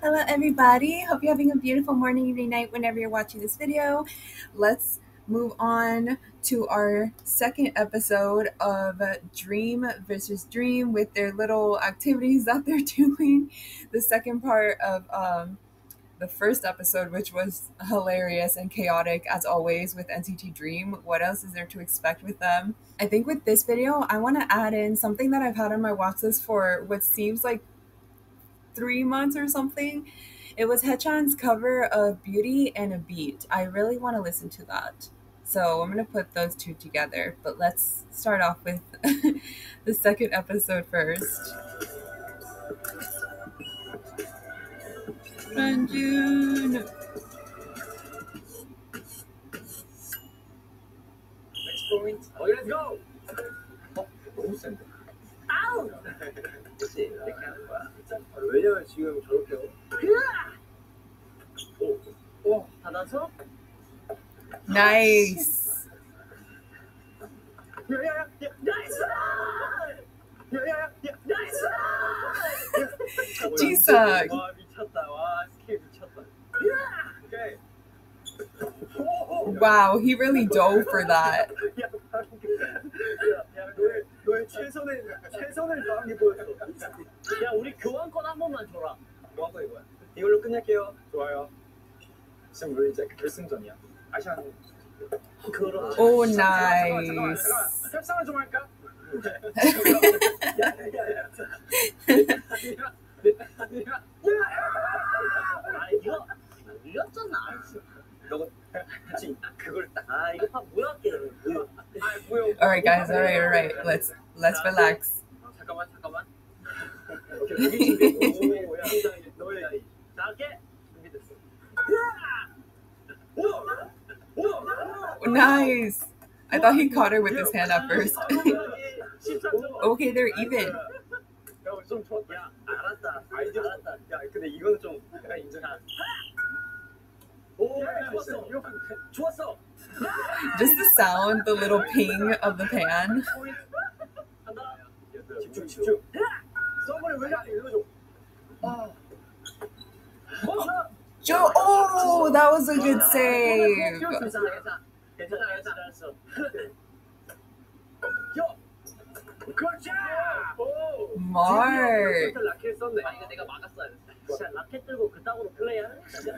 Hello everybody, hope you're having a beautiful morning, evening, night whenever you're watching this video. Let's move on to our second episode of Dream versus Dream with their little activities that they're doing. The second part of the first episode, which was hilarious and chaotic as always with NCT Dream. What else is there to expect with them? I think with this video, I want to add in something that I've had on my watch list for what seems like 3 months or something. It was Haechan's cover of Beauty and a Beat. I really want to listen to that. So I'm going to put those two together. But let's start off with the second episode first. Ranjun! Next point. Okay, let's go! 너무 센데. 아우! 그치, 이렇게 하는 거야. 왜냐면 지금 저렇게 오, 닫아서? Nice! 야야야, 나이스! 야야야, 나이스! Jisung! 와, 미쳤다. 와, 스킬 미쳤다. 오케이. Wow, he really dove for that. 너의 최선을 다한 게 보였어. 야, 우리 교환권 한 번만 줘라. 교환권이 뭐야? 이걸로 끝낼게요. 좋아요. 지금 우리 이제 결승전이야. 아시안. 그렇지. Oh, nice. 잠깐만. 협상을 좀 할까? 이거 이겼잖아. 너 지금 그걸 딱. 이거 봐 뭐야? Alright guys, alright. Let's relax. 잠깐만. 오케이, 준비. 너의 나게 준비됐어. Nice! I thought he caught her with his hand at first. Okay, they're even. 좀 좋았다. 야, 알았다. 야, 근데 이거는 좀 내가 인정해. 오, 좋았어. Just the sound, the little ping of the pan. 집중. 서브를 왜 안 읽어줘? Joe, oh, that was a good save. 괜찮아. 그렇지. Mark. 라켓 썼네. 이거 내가 막았어야 돼. 진짜 라켓 들고 그따구로 플레이하는?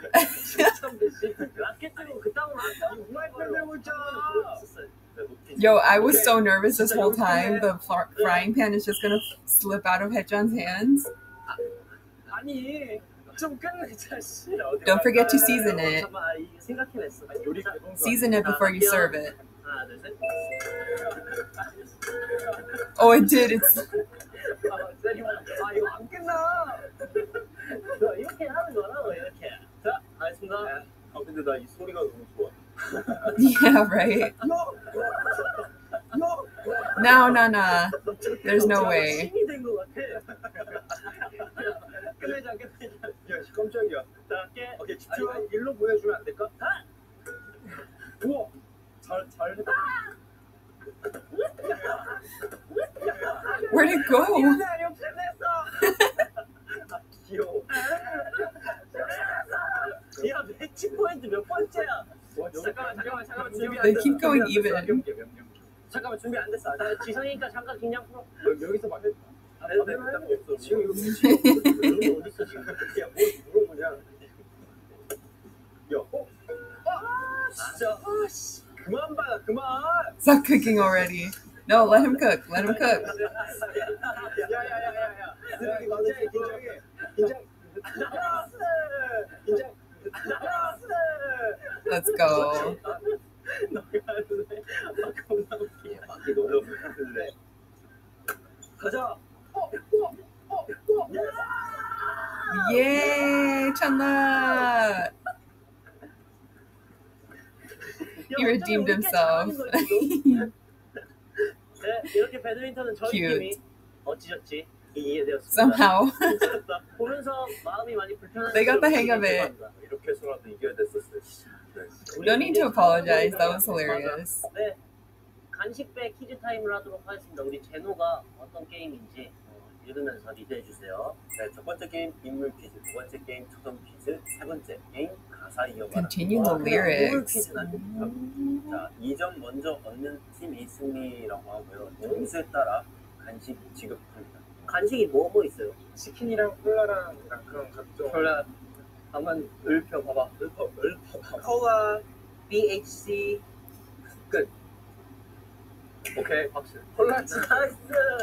라켓 들고 그따구로 들고 있잖아. Yo, I was so nervous this whole time. The frying pan is just gonna slip out of Haechan's hands. 아니. 좀 끝내자. Don't forget to season it. Season it before you serve it. 하나, 둘, 셋. Oh, it did. It's 이거 안 끝나. 너 이렇게 하는 거라고 이렇게. 자, 알겠습니다. 근데 나 이 소리가 너무 좋아. yeah, right. No. There's no way. 힘이 된 거 같아. 끝내자. 야, 깜짝이야. 자, 오케이, 집중. 일로 보여주면 안 될까? 우와, 잘했다. Where'd it go? 귀여워. 야, 매치 포인트 몇 번째야? 잠깐만. They keep going even. 잠깐만, 준비 안 됐어. 지성이니까 잠깐 긴장 풀어. 여기서 막 지금 이거 어디 있어 지금? 야, 뭘 물어보냐? 야, 진짜. 그만 봐, 그만. Stop cooking already. No, let him cook. Let him cook. 야야야야야. 긴장. Let's go. 가자. Yay, Chanla! He redeemed himself. 이렇게 배드민턴은 저희 팀이 어찌졌지? 이해되었습니다. Somehow. 보면서 마음이 많이 불편한. They got the hang of it. 이렇게 해서라도 이겨야 됐었어요. No need to apologize. That was hilarious. 네, 간식배 퀴즈 타임을 하도록 하겠습니다. 우리 제노가 어떤 게임인지 읽으면서 리드해주세요. 네, 첫 번째 게임 인물 퀴즈, 두 번째 게임 초성 퀴즈, 세 번째 게임 가사 이어가라. Continue the lyrics. 자, 2점 먼저 얻는 팀이 승리라고 하고요. 점수에 따라 간식 지급합니다. 간식이 뭐 있어요? 치킨이랑 콜라랑 그런 각종. 콜라 한번 읊혀봐봐. 콜라, BHC. 끝. 오케이, 박수. 콜라지. 나이스.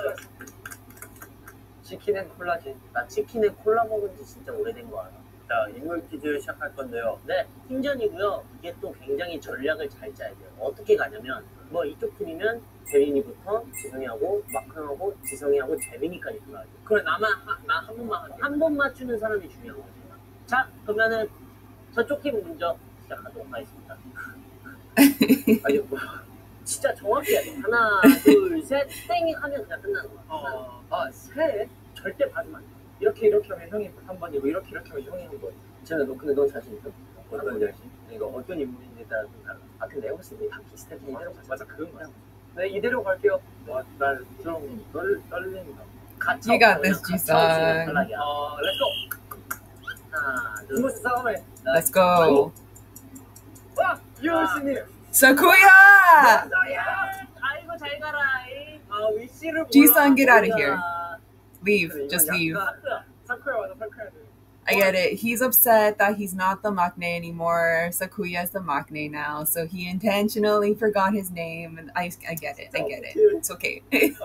치킨앤 콜라지. 나 치킨에 콜라 먹은 지 진짜 오래된 거 알아. 자, 인물 퀴즈 시작할 건데요. 네, 팀전이고요. 이게 또 굉장히 전략을 잘 짜야 돼요. 어떻게 가냐면 뭐 이쪽 팀이면 재민이부터 지성이하고 마크하고 지성이하고 재민이까지 들어가야 돼. 그래, 나 한 번만 한 번 맞추는 사람이 중요한 거지. 자, 그러면은 저쪽 팀 먼저 시작하도록 하겠습니다. 아니 뭐 진짜 정확히 해야 돼. 하나, 둘, 셋, 땡 하면 그냥 끝나는 거야. 셋 절대 받으면 안 돼. 이렇게 하면 형이 한 번이고 이렇게 하면 형이 한 번. 쟤는 근데 너 자신 있어? 어떤 자신? 이거 어떤 인물인지에 따라 좀 달라. 근데 내가 봤을 때 다 비슷해. 이대로 맞아 그건 맞아. 네, 이대로 갈게요. 날좀 떨린다. You got this, Jisung. 렛츠고. 하나, 둘, 스무스 싸움에. Let's go. 와, 유월신님. Sakuya! 아이고 잘 가라. 위치를 Jisung, get out of here. Leave. Just leave. 사쿠야 맞아, 사쿠야. I get it. He's upset that he's not the maknae anymore. Sakuya is the maknae now, so he intentionally forgot his name. And I get it. I get it. It's okay.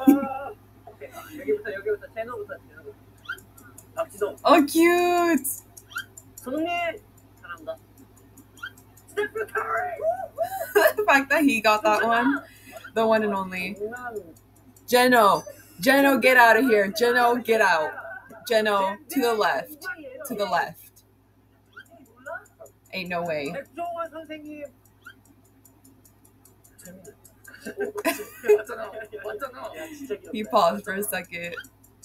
여기부터 제노부터. 박지성. Oh, cute! 손흥민 잘한다. 스테픈 커리. The fact that he got that one, the one and only. Geno, get out of here. Geno, get out. Geno, to the left. To the left. Ain't no way. 백종원 선생님. 맞잖아. He paused for a second.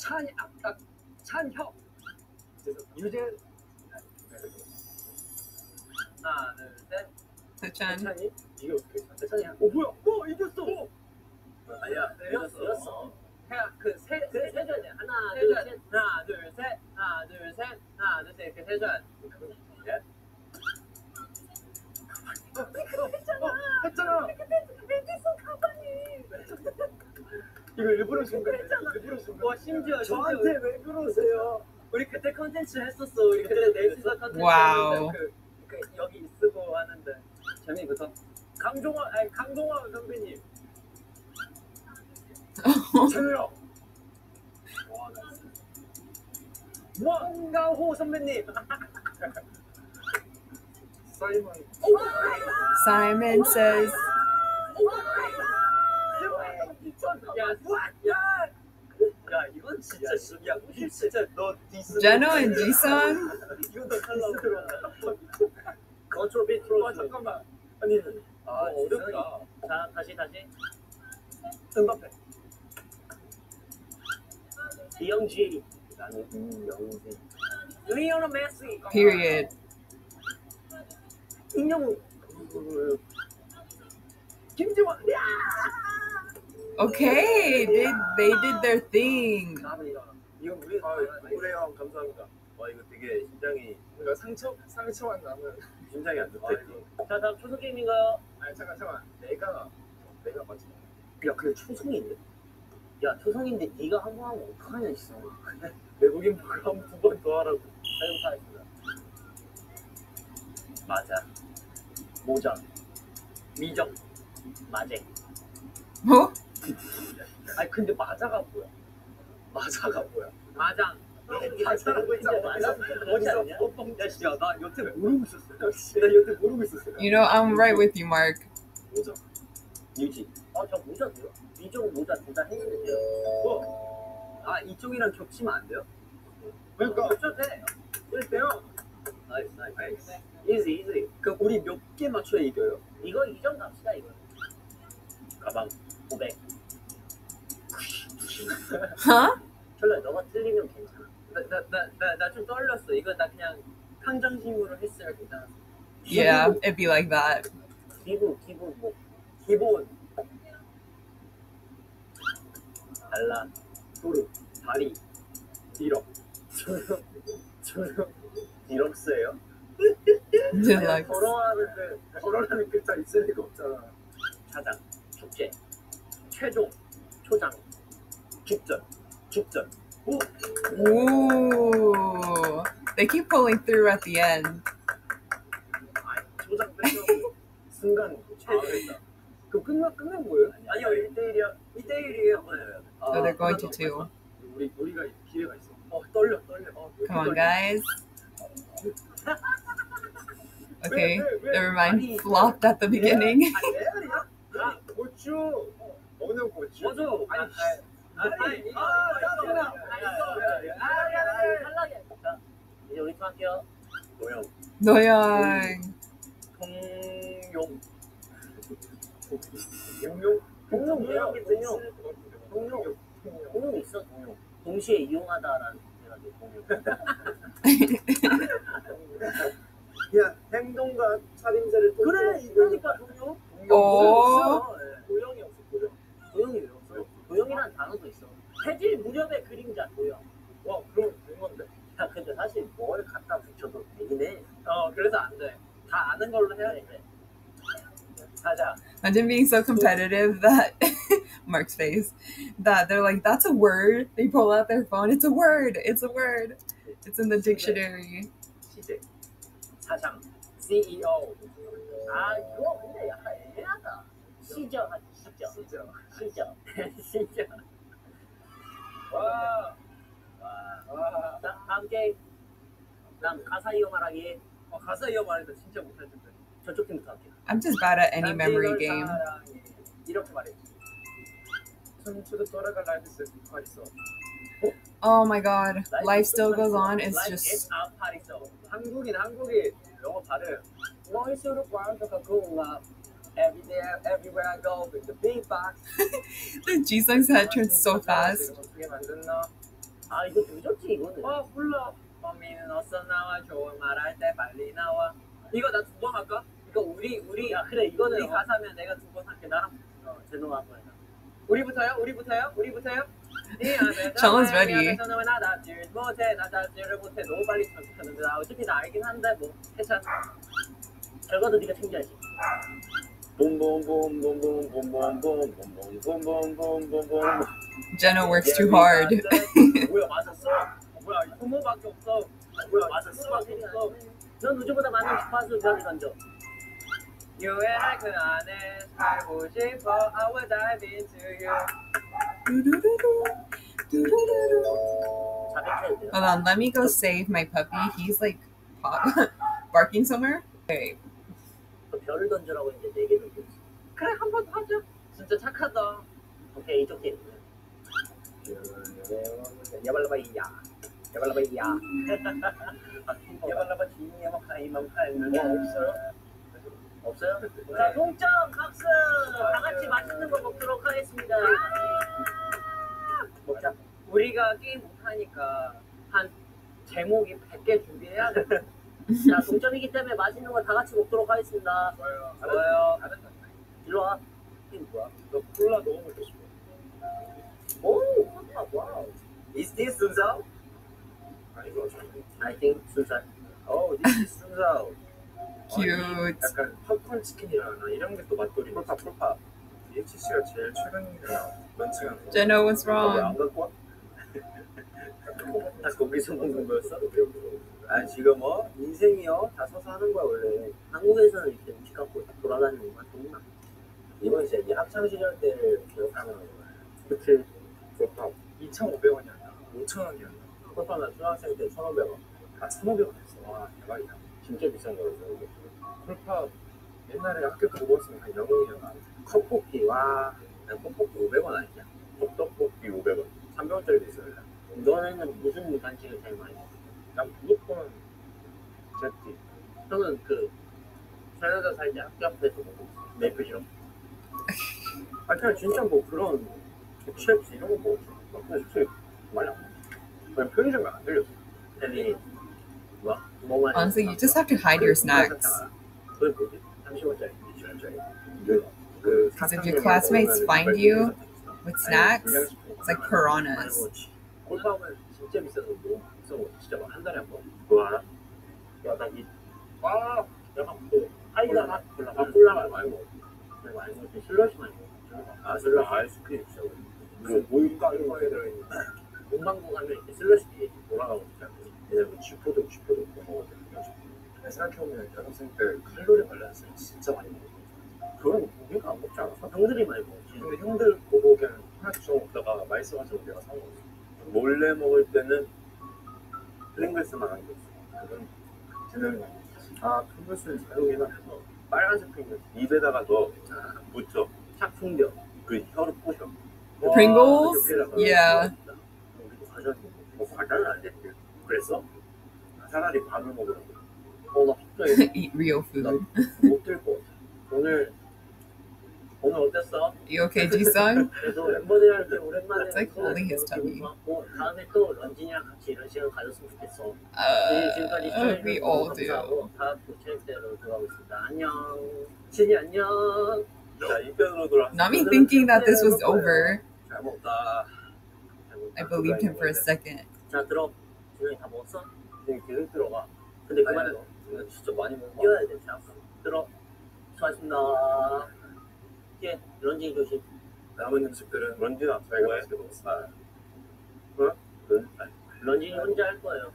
찬혁. 유재. 하나, 둘, 셋. Sechan. 이게 어떻게 대찬이야? 뭐야? 이겼어. 아니야, 이겼어. 그세 해줘야 돼. 하나, 둘, 셋. 하나, 둘, 셋. 하나, 둘, 셋. 하나, 둘, 셋. 이렇게 해줘야 돼. 했잖아. 이거 일부러 준 거야. 와, 심지어 저한테 왜 그러세요? 우리 그때 컨텐츠 했었어. 우리 그때 넷이서 컨텐츠 와우. 했는데 그 여기 쓰고 하는데 재미부터 강동원 선배님. 찬우요. 왕가호 선배님. 사이먼. Simon says, 야 이건 진짜 진짜 너 디스. Geno and Jisung? 이건 너 탈락. 컨트롤 비트로. 잠깐만. 아니. 어렵다. 자 다시. 은바페. 이영지. 나는 이영지. 리오넬 메시. Period. 임영웅. 김지원. Okay, they did their thing. 이건 우리 우리 형 감사합니다. 와 이거 되게 심장이 그러니까 상처만 남은. 심장이 안 좋다. 자 다음 초성 게임인가요? 아니 잠깐. 내가 맞지. 야 근데 초성인데? 야 초성인데 네가 한 번 하면 어떡하냐 있어. 외국인 보고 한 두 번 더 하라고. 잘부터 하겠습니다. 맞아. 모정. 미정. 마쟁. 뭐? 아니 근데 맞아가 뭐야? 마장. 맞아라고 했잖아. 어디서? 야 진짜 나 여태 모르고 있었어. You know, I'm right with you, Mark. 모자. 유지. 저 모자 돼요? 미정 모자 둘 다 했는데요. 이쪽이랑 겹치면 안 돼요? 그러니까 겹쳐도 돼. 그래요. 나이스. easy. 그 우리 몇 개 맞춰야 이겨요? 이거 이정 갑시다 이거. 가방 500. Huh? 철라 너가 틀리면 괜찮아. 나 좀 떨렸어. 이거 나 그냥 평정심으로 했으면 괜찮았어. Yeah, it'd be like that. 기본. 달라. 도르. 다리. 디럭. 저는 디럭스예요? Deluxe. 걸어라는 글자 있을 리가 없잖아. 차장, 축제, 최종, 초장, 죽전. 오! Ooh. They keep pulling through at the end. 초장 뺏어. 순간 최종이다. 그거 끝난 거예요? 아니요, 1대1이에요. So they're going to 2. 우리가 기회가 있어. 떨려. Come on, guys. Okay, never mind. Flopped at the beginning. 고추. 어느 고추? 맞아. 탈락이야. 이제 우리 팀 할게요. Noyoung. 동용 있어, 동용. 동시에 이용하다라는 해가지고 동용. 야, 행동과 차림새를 그래, 이러니까 동용. 오. 도형이 없어, 도형. 도형이 왜 없어? 도형이란 단어도 있어. 해질 무렵의 그림자 도형. 와, 그럼 된 건데. 야, 근데 사실 뭘 갖다 붙여도 되긴 해. 그래서 안 돼. 다 아는 걸로 해야 돼. 그래. 가자. Imagine being so competitive that Mark's face, that they're like, that's a word. They pull out their phone. It's a word. It's a word. It's in the dictionary. 시제. 사장. CEO. 아, 이거 근데 약간 애매하다. 시저 하지, 시저. 와. 자, 다음 게임. 다음 가사 이어 말하기. 가사 이어 말해도 진짜 못할 텐데. 저쪽 팀부터 할게요. I'm just bad at any memory game. 이렇게 말해. 춤추도 돌아갈 라이브 있어. Oh my god. Life still goes on. It's just. 한국인 영어 발음. 머릿속으로 완벽하고 막 everywhere I go with the big box. The Jisung's head turns so fast. 어떻게 만들나? 아, 이거 늦었지 이거는. 불러. 범인은 어서 나와 좋은 말할 때 빨리 나와. 이거 나 두 번 할까? 이거 우리 아, 그래, 이거는 우리 가사면 내가 두 번 할게. 나랑 제노 한번 해라. 우리부터요? Chung's ready. 나답지를 못해 너무 빨리 선택하는데 나 어차피 나 알긴 한데 뭐 괜찮아. 결과도 네가 챙겨야지. Jenna works too hard. 뭐야 맞았어? 뭐야 부모밖에 없어. 뭐야 맞았어? 넌 우주보다 많은 주파수 별을 던져. 유해할 그 안에 살고 싶어. I will dive into you. 자백해도 돼요. Hold on, let me go save my puppy. He's like barking somewhere. Okay. 별을 던져라고 이제 4개 던져. 그래 한 번 하자. 진짜 착하다. 오케이, 이쪽 팀. 야발라바이야. 없어요? 자, 동점 박수. 다 같이 맛있는 거 먹도록 하겠습니다. 먹자. 우리가 게임 못하니까 한 제목이 100개 준비해야 돼. 자, 동점이기 때문에 맛있는 거 다 같이 먹도록 하겠습니다. 좋아요. 일로 와. 팀 뭐야? 너 콜라 너무 먹고 싶어. 오, 와우. Is this 순서? 아니고 I think 순살. Oh, this is 순서. Cute. 약간 팝콘 치킨이라나 이런 게 또 맛돌이. 풀파. DHC가 제일 최근에 런칭한 거. Jenna, what's wrong? 안 갖고 와? 다 거기서 먹는 거였어? 아 지금 인생이요 다 서서 하는 거야 원래. 한국에서는 이렇게 음식 갖고 돌아다니는 건 너무나. 이건 진짜 이 학창 시절 때를 기억하는 거야. 그치. 풀파 2,500원이었나? 5,000원이었나? 풀파 나 초등학생 때 1,500원. 아 1,500원 했어. 와 대박이다. 진짜 비싼 거였어 이게. 풀파 옛날에 학교 때 먹었으면 한 영웅이었나? 컵볶이 와. 난 컵볶이 500원 아니냐? 떡볶이 500원. 300원짜리도 있어요. 너네는 무슨 간식을 제일 많이 먹어? 난 무조건 제티. 형은 그 캐나다 살 때 학교 앞에서 먹고 메이플 시럽. 아 그냥 진짜 뭐 그런 칩스 이런 거 먹었어. 근데 솔직히 많이 안 먹어. 그냥 편의점에 안 들렸어. 텔리 뭐 많이 Honestly, you just have to hide your snacks. 그게 뭐지? 30원짜리, 20원짜리. Because if your classmates find you with snacks, it's like piranhas. 골파면 진짜 비싸서 너무 비싼 거 진짜 막 한 달에 한 번. 그거 알아? 야나이 아, 약간 그 하이가 맛 콜라 콜라 많이 먹어. 근데 많이 먹지 슬러시 많이 먹어. 아 슬러 아이스크림 진짜 무슨 모유가 이런 거에 들어있는 문방구 가면 이렇게 슬러시 뒤에 돌아가고 있잖아. 왜냐면 쥐포도 못 먹거든. 생각해보면 대학생 때 칼로리 밸런스를 진짜 많이 먹어. 그건 우리가 안 먹지 않았어? 형들이 많이 먹지. 근데 형들 보고 그냥 하나씩 줘 먹다가 맛있어가지고 내가 사 먹었어. 몰래 먹을 때는 프링글스만 안 줬어. 그건 제대로 많이 먹었어. 아 프링글스는 자동이나 해서 빨간색 프링글스 입에다가 넣어 묻혀 착 숨겨. 그 혀로 부셔. The Pringles? Yeah. 우리도 과자는 뭐 과자는 안 됐지. 그랬어? 차라리 밥을 먹으라고. 나 갑자기 Eat real food. 못들 것 같아. 오늘 어땠어? You okay, Jisung? 그래도 멤버들이랑 이렇게 오랜만에 It's like holding his 기분 tummy. 좋았고 다음에 또 런쥔이랑 같이 이런 시간 가졌으면 좋겠어. 지금까지 We all do. 감사하고 다음 또 체육대회로 돌아오겠습니다. 안녕. 진이 안녕. 자, 이 편으로 돌아왔어. Not me thinking that this was over. 잘 먹다. I believed him for a second. 자 들어. 준영이 다 먹었어? 이제 계속 들어가. 근데 그만해. 근데 진짜 많이 먹은 거 뛰어야 돼. 자 들어. 수고하셨습니다. 예, 런쥔이 조심. 남은 음식들은 런쥔아, 저희가 맛있게 먹었어. 응? 런쥔이 혼자 할 거예요.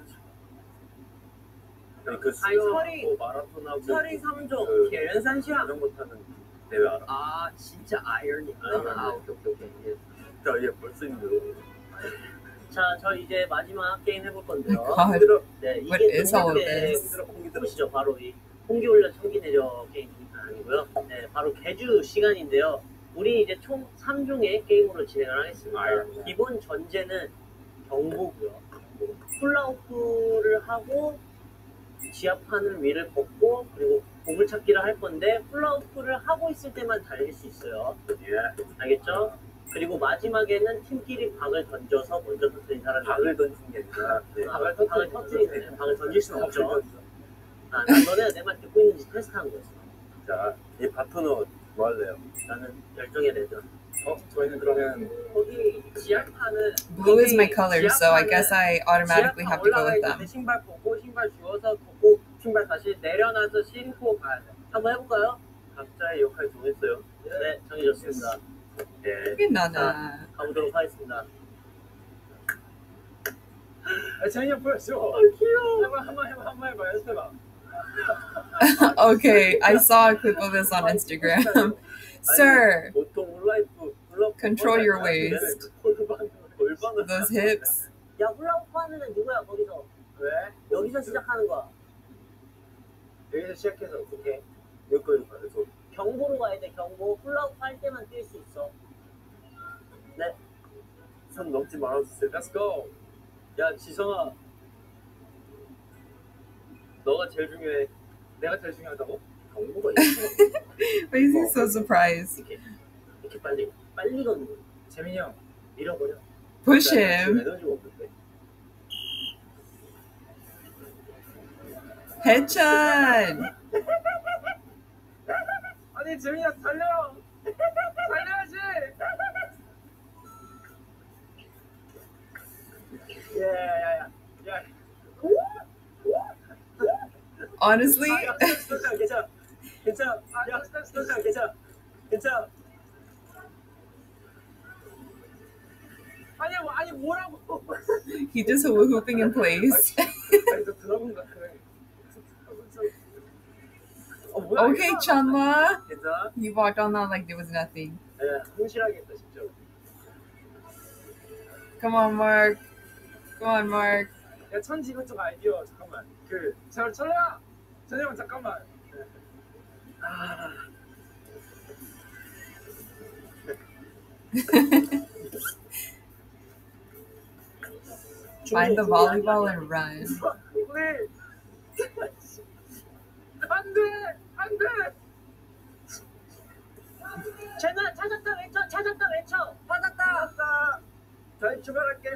아니, 그 아니, 수영하고 마라톤하고 서리 3종, 그 계란산시야. 자전거 타는 대회 알아? 아, 진짜 아이언이구나. 아, 오케이. 예. 자, 얘 벌써 힘들어. 자, 저 이제 마지막 게임 해볼 건데요. God, 힘들어. 네, what 이게 is all of 동계 때 this? 공기 들어. 보시죠. 바로 이 홍기 올려 청기 내려 게임 아니고요. 네, 바로 개주 시간인데요. 우리 이제 총 3종의 게임으로 진행을 하겠습니다. 기본 전제는 경보고요. 훌라후프를 하고 지하판을 위를 걷고 그리고 보물찾기를 할 건데 훌라후프를 하고 있을 때만 달릴 수 있어요. 예. 알겠죠? 그리고 마지막에는 팀끼리 박을 던져서 먼저 터뜨린 사람이 박을 던지는 게 아니라 네. 박을 터뜨리는 박을 던질 수는 없죠. 아, 난 너네가 내 말 듣고 있는지 테스트한 거였어. 자, 이 파트너 뭐 할래요? 나는 열정의 레드. 저희는 그러면 거기 지하판은 Blue is my color, so I guess I automatically have to go with them. 신발 벗고 신발 주워서 벗고 신발 다시 내려놔서 신고 가야 돼. 한번 해볼까요? 각자의 역할 정했어요. 네, 정해졌습니다. 예. Banana. 가보도록 하겠습니다. 재현이 형 보여줘. 귀여워. 한번 해봐. 연습해봐. Okay, I saw a clip of this on Instagram. Sir, 보통 훌라후프 control your waist. 골반을 Those hips. 야, 훌라후프 하는 애 누구야, 거기서? 왜? 여기서 시작하는 거야. 여기서 시작해서 어떻게? 여기까지 가서 경보로 가야 돼, 경보. 훌라후프 할 때만 뛸 수 있어. 네. 선 넘지 말아주세요. Let's go. 야 지성아, 너가 제일 중요해. 내가 제일 중요하다고? 경보가 이렇게 Why is he so surprised? 이렇게 빨리 걷는 거야. 재민이 형 밀어버려. Push 지금 him. 에너지가 없는데. Headshot. 아니 재민이야 달려. 달려야지. 야야야야. 야. Honestly, 괜찮아. 괜찮아. 야, 괜찮아. 아니 뭐라고? he just hooping in place. 아니 너 들어본 거 같아. 뭐야? Okay, Chanla. 괜찮아? He walked on that like there was nothing. 야, 흥실하게 했다 진짜. Come on, Mark. Come on, Mark. 야 천지 이것저것 아이디어 잠깐만. 천래야. 천래형 잠깐만. Find the volleyball and run. 우리 안돼. 쟤는 찾았다 외쳐. 받았다. 자 출발할게.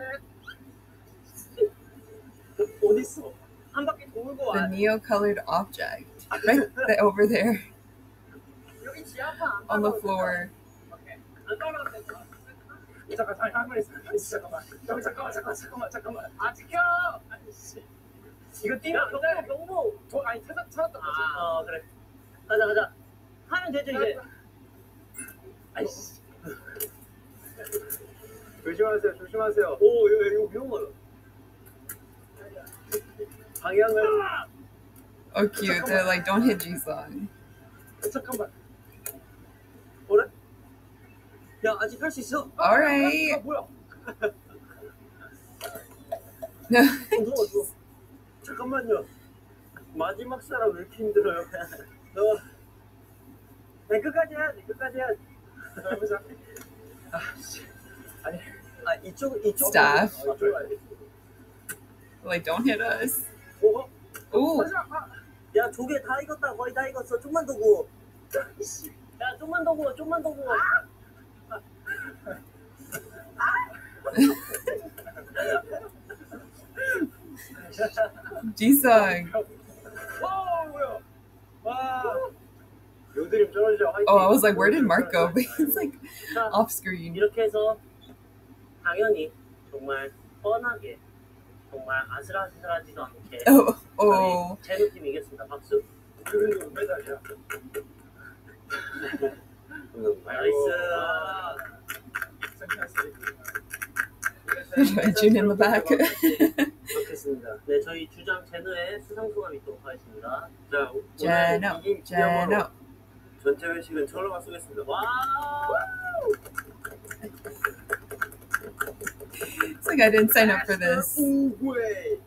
어딨어? 한 바퀴 돌고 The 와. neo-colored object. Right over there 여기 지하판 on the floor. 안 떨어졌어. 잠깐 한번 있어. 잠깐만. 잠깐만. 아 지켜. 아이씨. 이거 뛰면 명보. 아니 찾았던 거지. 그래. 가자. 하면 되죠 이제. 아이씨. 조심하세요. 오 이거 위험하다. 방향을. Oh, cute. They're like, don't hit Jisung. 잠깐만. 뭐래? 야 아직 할 수 있어. Alright. 뭐야? 무서워. 잠깐만요. 마지막 사람 왜 이렇게 힘들어요? 내 끝까지 해야 돼. 해보자. 아니. 이쪽. Staff. 이쪽으로 가야 돼. Like, don't hit us. 오. Ooh. 야 조개 다 익었다. 거의 다 익었어. 좀만 더 구워. 야 좀만 더 구워. Jisung. 뭐야? 와. 요드림 쩔어져. Oh, I was like, where did Mark go? But he's like off screen. 이렇게 해서 당연히 정말 뻔하게 정말 아슬아슬하지도 않게 Oh. 제노 팀이 이겼습니다. 박수. 그래도 은메달이야. 나이스. June in the back. 그렇겠습니다. 네, 저희 주장 제노의 수상 소감 있도록 하겠습니다. 자, Jeno. 전체 회식은 저로만 쏘겠습니다. 와! It's like I didn't sign up for this. 우구에.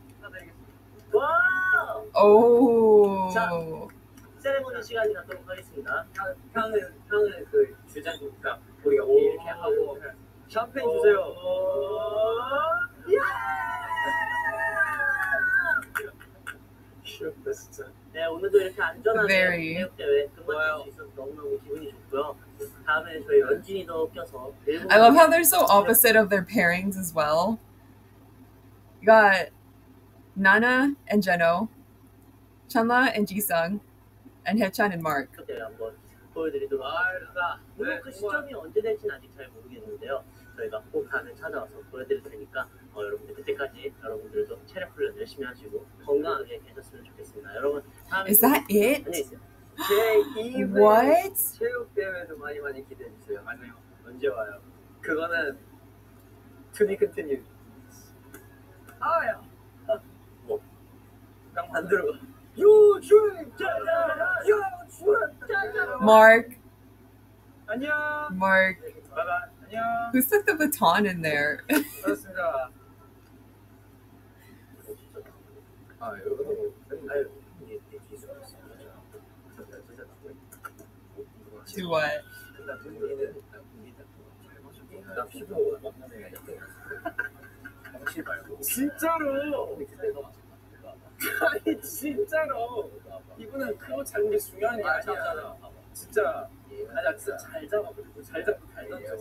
와! Oh. 세레모니 시간이 갖도록 하겠습니다. 형은 그 주장이니까 우리가 이렇게 하고 샴페인 주세요. 귀엽다 진짜. 네, 오늘도 이렇게 안전하게 Very. 체육대회 끝마칠 수 있어서 너무너무 기분이 좋고요. 다음에 저희 런쥔이도 껴서 I love how they're so opposite of their pairings as well. You got Nana and Jeno, Chanla and Jisung, and Haechan and Mark. 대회 한번 보여드리도록 하겠습니다. 물론 그 시점이 언제 될지는 아직 잘 모르겠는데요. 저희가 꼭 다음에 찾아와서 보여드릴 테니까 여러분들 그때까지 여러분들도 체력 훈련 열심히 하시고 건강하게 계셨으면 좋겠습니다. 여러분 다음에 Is that it? 안녕히 계세요. 제2회 What? 체육대회도 많이 기대해주세요. 맞아요. 언제 와요? 그거는 to be continued. 아야. 뭐? 안 들어가. Mark. 안녕. Mark. 바이바이. 안녕. Who stuck the baton in there? 그렇습니다. 여러분. To what? 진짜로. 아니 진짜로. 이분은 그거 잡는 게 중요한 게 아니야. 진짜. 아니 진짜 잘 잡아. 잘 잡고 잘 던져.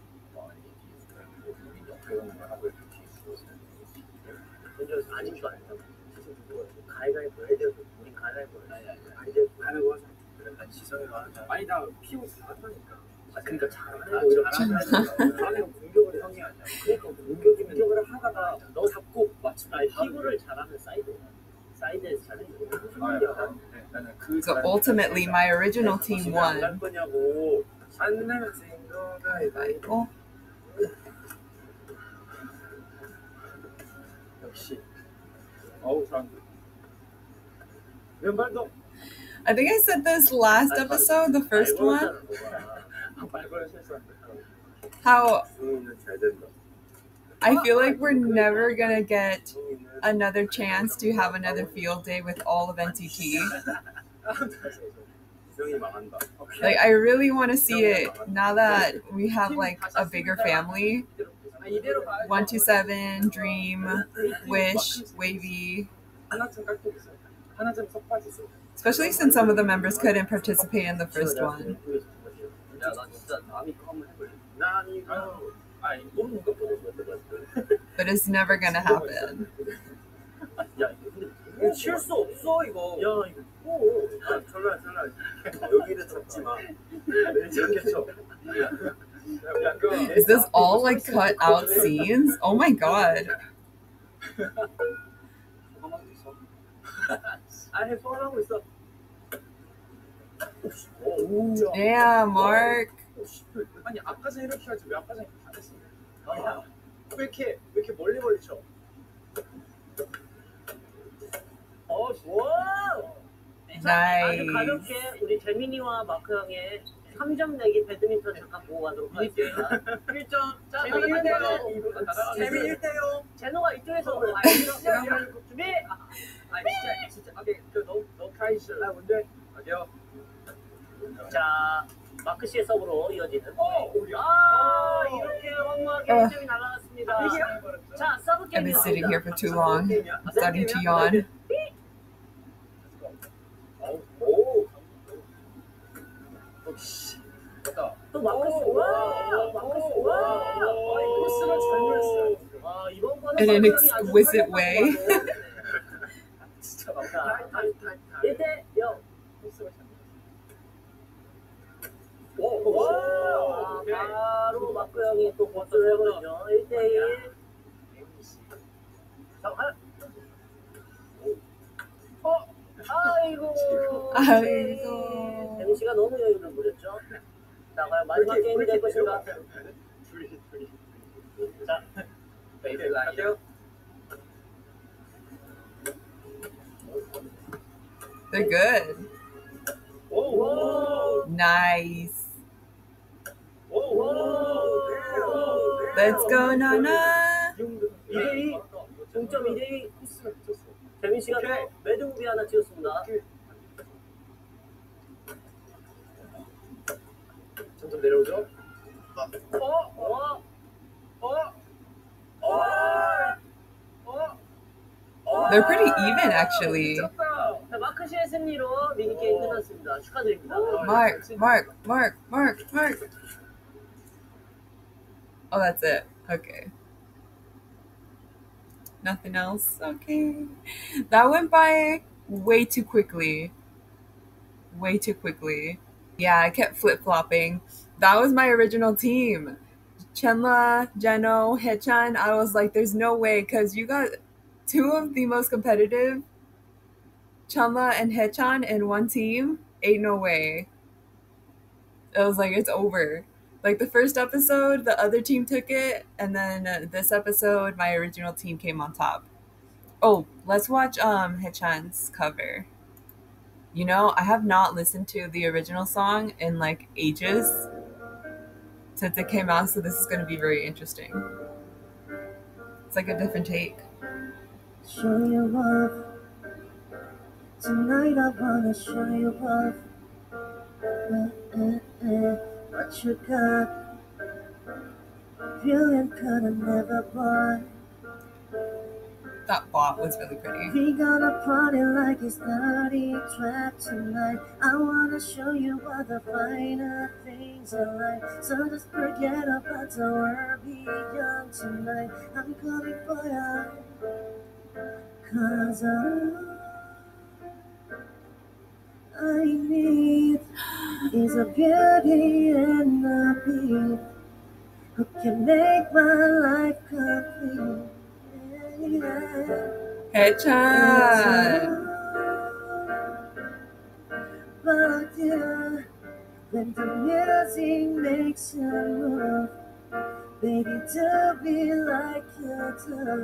아직도 안 잡아. 가위가위보 해야 돼요. 우리 가위가위보 가위가위보 하자. 시선이가 아니 나 피고 잘하니까. 그러니까 잘하면 공격을 형이 아니야. 그러니까 공격을 하다가 너 잡고 맞추면 피구를 잘하면 사이드에서 잘해. So ultimately, my original team won. 안 거냐고. 안 내면 생각나. Bible. 역시. 어우 사람들. 왼발도. I think I said this last episode, the first one, 발걸음 실수한다. how 잘 된다. I feel like we're never gonna get another chance to have another field day with all of NCT. Like, I really want to see it now that we have like a bigger family. 127, Dream, Wish, Wavy. Especially since some of the members couldn't participate in the first one. But it's never gonna happen. 칠 수 없어 이거. 야 이거. 여기를 잡지 마. 이렇게 쳐. Is this all like cut out scenes? Oh my god. 아니 소원하고 있어. Damn, Mark. 아니 아까 전에 이렇게 하지 왜 아까 전에 안 했어? 왜 이렇게 멀리 쳐? 좋아. 자, 아주 Nice. 가볍게 우리 재민이와 마크 형의 3점 내기 배드민턴 잠깐 보고 가도록 하겠습니다. 1점. 자, 재민이 재민이 1대0. 제노가 이쪽에서 준비! 진짜. 오케이, 너 카이시. 나 먼저. 갈게요. 자, 마크 씨의 서브로 이어지는. 이렇게 허무하게 1점이 날아갔습니다. 자, 서브 I've been sitting here 게임이었습니다. for too long. I'm starting to yawn. 오. 됐다. 또 마크 씨. 코스가 잘 보였어요. 이번 거는 In an 마크 형이 아주 exquisite 훌륭한 way. 거고. 진짜 자, 다 1대0. 코스가 잘 바로 마크 형이 또 버스를 해버리죠. 1대1. 자, 아이고. 재민 씨가 너무 여유를 부렸죠. 자, 과연 마지막 게임이 될 것인가? 둘이. 자, 갈게요. They're good. 오. Nice. Let's go, Nana. 2대2. 동점 2대2. 코스가 붙었어. 재민 씨가 또 매드무비 하나 찍었습니다. 점점 내려오죠. They're pretty even, actually. 자, 마크 씨의 승리로 미니게임 끝났습니다. 축하드립니다. Mark. Oh, that's it. Okay. Nothing else? Okay. That went by way too quickly. Way too quickly. Yeah, I kept flip-flopping. That was my original team. Chenla, Jeno, Hechan. I was like, there's no way, because you got two of the most competitive, Chenla and Hechan, in one team. Ain't no way. It was like, it's over. Like the first episode, the other team took it, and then this episode, my original team came on top. Oh, let's watch Hechan's cover. You know, I have not listened to the original song in like ages since it came out, so this is going to be very interesting. It's like a different take. Show you love. Tonight I wanna show you love. What you got? Feeling kinda never bought. That bot was really pretty. We gonna party like it's 30 trap tonight. I wanna show you all the finer things in life. So just forget about the world, be young tonight. I'm coming for you. Cause I need is a beauty and a beat who can make my life complete. Hechan! But yeah, when the music makes you move, baby, do be like you do.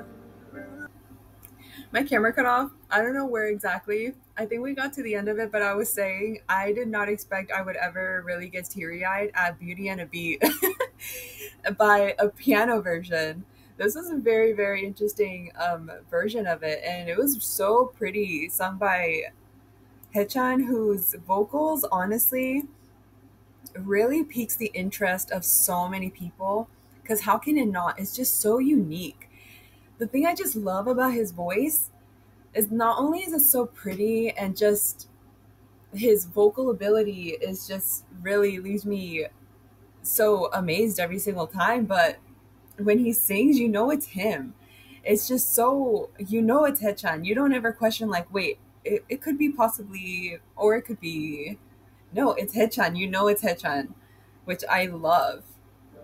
My camera cut off. I don't know where exactly. I think we got to the end of it, but I was saying I did not expect I would ever really get teary-eyed at Beauty and a Beat by a piano version. This was a very, very interesting version of it, and it was so pretty, sung by Hechan, whose vocals, honestly, really piques the interest of so many people, because how can it not? It's just so unique. The thing I just love about his voice is not only is it so pretty, and just his vocal ability is just really leaves me so amazed every single time, but when he sings, you know it's him. It's just so, you know it's Hechan. You don't ever question like, wait, it could be possibly, or it could be, no, it's Hechan. You know it's Hechan, which I love.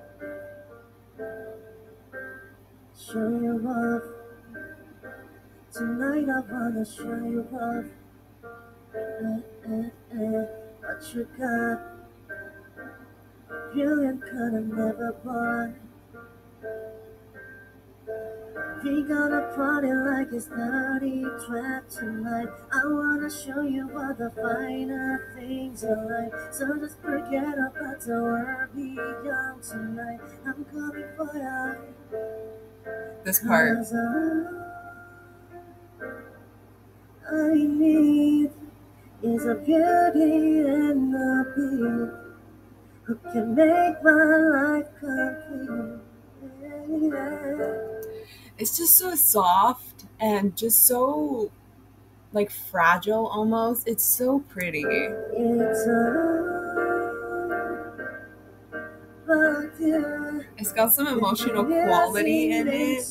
show you off. Tonight I wanna show you off. What you got? Brilliant could have never bought. We gonna party like it's 30-12 tonight. I wanna show you all the finer things in life. So just forget about the world, be young tonight. I'm coming for you. This part. 'Cause all I need is a beauty and a beat who can make my life complete. Yeah. It's just so soft and just so like fragile almost. It's so pretty. It's about you. It's got some emotional quality in it.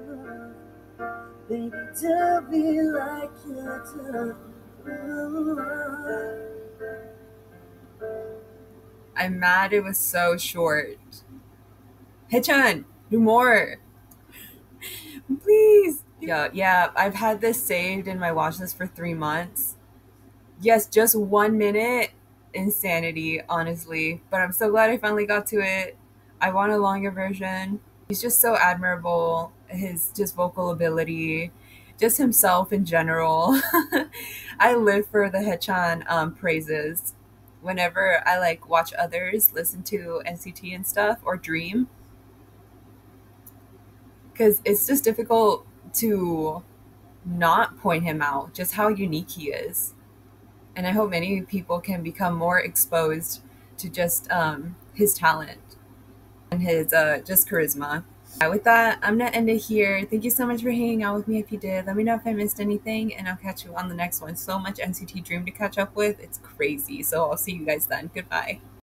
Baby, to be like you do. I'm mad it was so short. Haechan, do more. Please. Yeah, I've had this saved in my watch list for 3 months. Yes, just 1 minute. Insanity, honestly. But I'm so glad I finally got to it. I want a longer version. He's just so admirable. His just vocal ability, just himself in general. I live for the Haechan praises. Whenever I like watch others listen to NCT and stuff or Dream, because it's just difficult to not point him out, just how unique he is. And I hope many people can become more exposed to just his talent and his just charisma. With that, I'm gonna end it here. Thank you so much for hanging out with me. If you did, let me know if I missed anything, and I'll catch you on the next one. So much NCT Dream to catch up with. It's crazy. So I'll see you guys then. Goodbye.